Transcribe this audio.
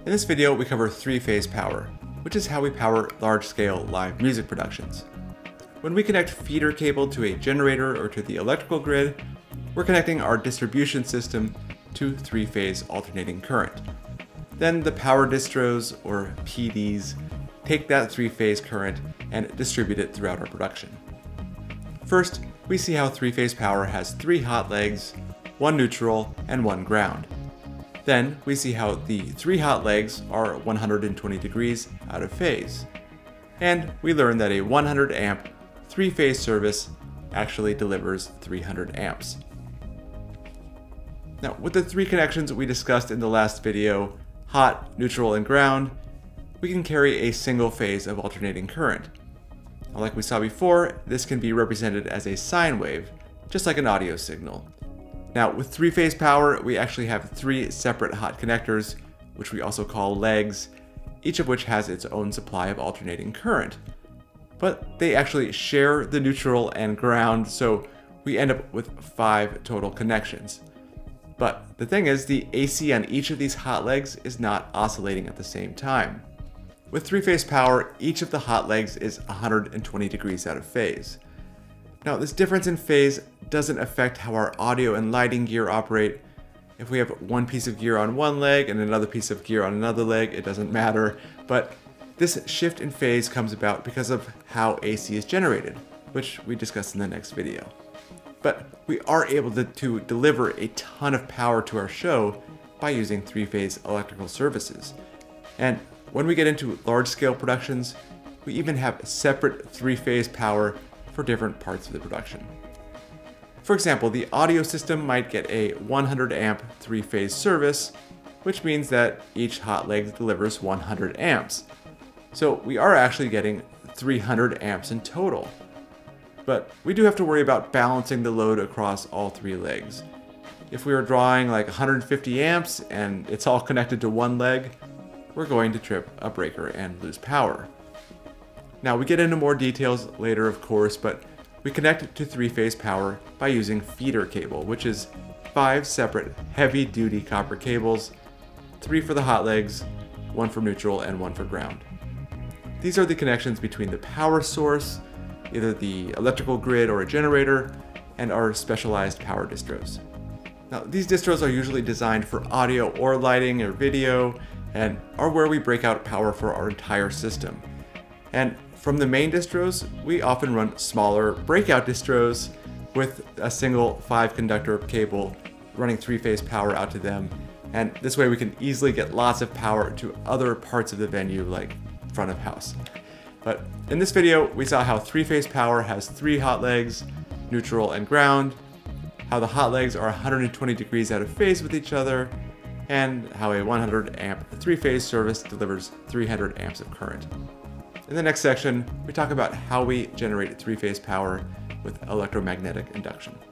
In this video, we cover three-phase power, which is how we power large-scale live music productions. When we connect feeder cable to a generator or to the electrical grid, we're connecting our distribution system to three-phase alternating current. Then the power distros, or PDs, take that three-phase current and distribute it throughout our production. First, we see how three-phase power has three hot legs, one neutral, and one ground. Then we see how the three hot legs are 120 degrees out of phase. And we learn that a 100 amp three-phase service actually delivers 300 amps. Now, with the three connections we discussed in the last video, hot, neutral, and ground, we can carry a single phase of alternating current. Like we saw before, this can be represented as a sine wave, just like an audio signal. Now, with three-phase power, we actually have three separate hot connectors, which we also call legs, each of which has its own supply of alternating current. But they actually share the neutral and ground, so we end up with 5 total connections. But the thing is, the AC on each of these hot legs is not oscillating at the same time. With three-phase power, each of the hot legs is 120 degrees out of phase. Now, this difference in phase doesn't affect how our audio and lighting gear operate. If we have one piece of gear on one leg and another piece of gear on another leg, it doesn't matter. But this shift in phase comes about because of how AC is generated, which we discuss in the next video. But we are able to deliver a ton of power to our show by using three-phase electrical services. And when we get into large-scale productions, we even have separate three-phase power for different parts of the production. For example, the audio system might get a 100 amp three-phase service, which means that each hot leg delivers 100 amps. So we are actually getting 300 amps in total. But we do have to worry about balancing the load across all three legs. If we are drawing like 150 amps and it's all connected to one leg, we're going to trip a breaker and lose power. Now, we get into more details later, of course, but we connect to three-phase power by using feeder cable, which is 5 separate heavy-duty copper cables, 3 for the hot legs, 1 for neutral, and 1 for ground. These are the connections between the power source, either the electrical grid or a generator, and our specialized power distros. Now, these distros are usually designed for audio or lighting or video, and are where we break out power for our entire system. And from the main distros, we often run smaller breakout distros with a single 5-conductor cable running three-phase power out to them. And this way we can easily get lots of power to other parts of the venue, like front of house. But in this video, we saw how three-phase power has 3 hot legs, neutral and ground, how the hot legs are 120 degrees out of phase with each other, and how a 100 amp three-phase service delivers 300 amps of current. In the next section, we talk about how we generate three-phase power with electromagnetic induction.